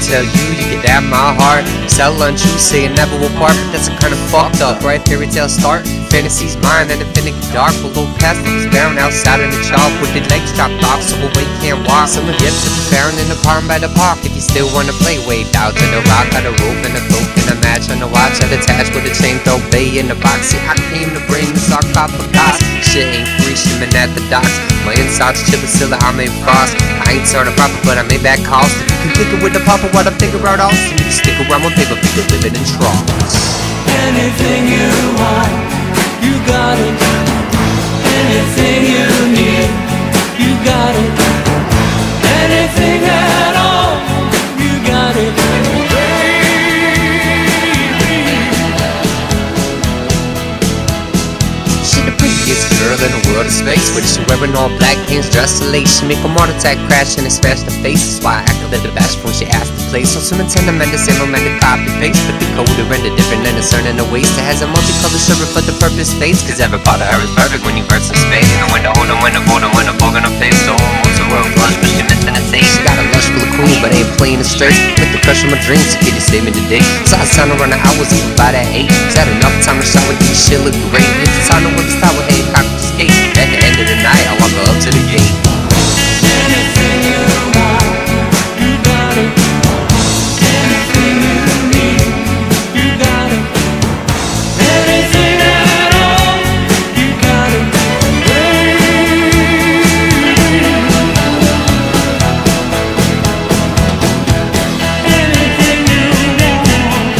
tell you, you could have my heart. Sell untrue, say it never will part, but that's a kind of fucked up, right? Fairy tale start, fantasy's mine, and the finicky dark. Below past things bound outside in the chalk, with the legs chopped off, so away can't walk. Some of yet to be found in the farm by the park. If you still wanna play, wade out to the rock, got a rope and a cloak and a match on the watch, I'd attach with a chain, throw bay in the box. See, I came to bring the sarcophagus. Shit ain't free, shimming at the docks. My insides chillin', I made frost. I ain't started proper, but I made back cost. If you can kick it with the papa, what I figure out all. So you can stick around with paper, figure living in troughs. Anything you want, you got it. Anything you need, you got it. Anything at all, you got it. Girl in the world of space, with she wearing all black pants, dressed in lace. She make a heart attack crash and it smash the face. That's why I acted like the bashful when she asked to play. So some intended man the same man to copy paste, but the code to render different and discerning the waste. It has a multicolored shirt for the purpose face, cause every part of her is perfect when you burst in space. The window holder, when the border, when the bug on her face. So almost a world blush, but she missed in the taste. She got a lush full of cool, but ain't playing it straight. Make the crush of my dreams, so get you save me today. So I sound around the hours, even by that 8. Is that enough time to shower, you shit look great. It's time to whip the style with head cock. At the end of the night, I walk up to the gate. Anything you want, you got it. Anything you need, you got it. Anything at all, you got it. Anything you want,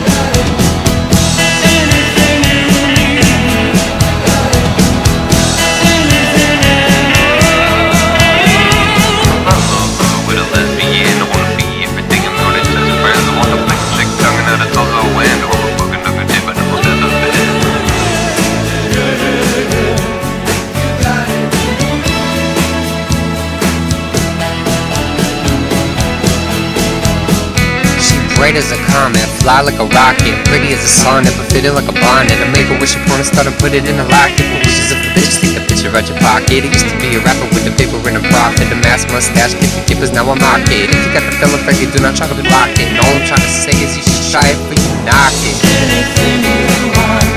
anything you need. Bright as a comet, fly like a rocket, pretty as a sonnet, but fitted like a bonnet. I make a wish upon a star and put it in a locket. The wishes of the bitch, take the picture out your pocket. I used to be a rapper with the paper and a profit, the mask mustache, get the kippers, now I'm market. If you got the feeling like you do not try to be locked in. All I'm trying to say is you should try it before you knock it. Anything you want.